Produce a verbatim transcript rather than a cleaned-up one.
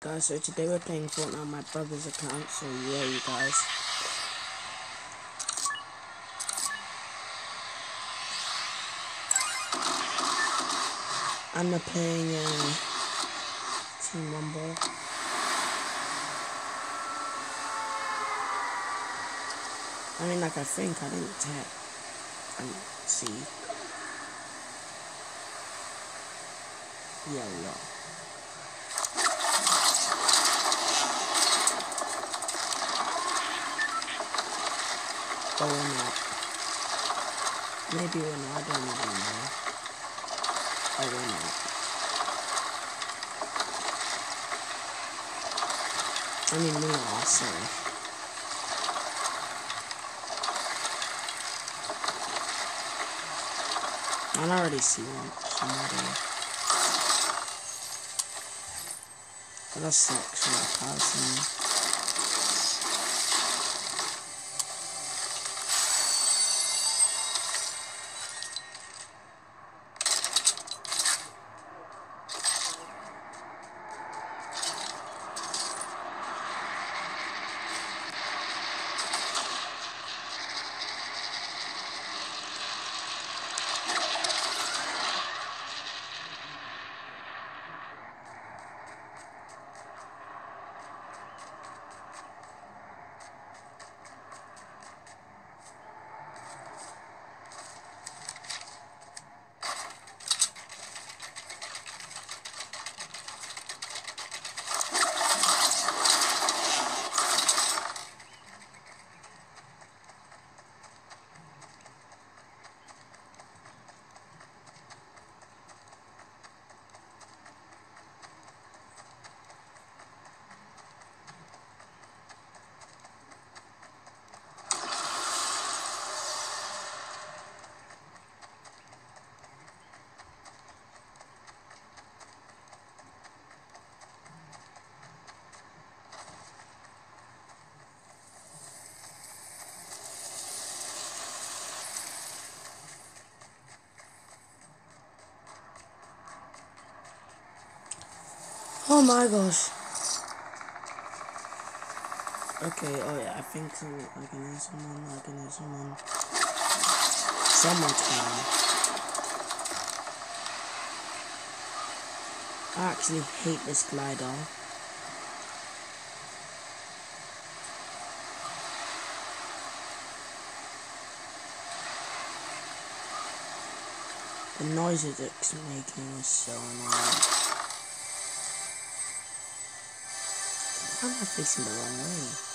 Guys, so today we're playing Fortnite on my brother's account, so yeah, you guys. I'm playing uh, Team Rumble. I mean, like, I think I didn't tap and see. Yeah, yeah. Oh, we're not. Maybe we're not, I don't even know. Oh, we're not. I mean, we are, sorry. I already see one, somebody. But that sucks for that person. Oh my gosh. Okay, oh yeah, I think so. I can hear someone, I can hear someone. Someone's coming. I actually hate this glider. The noises it's making is so annoying. I'm not facing the wrong way.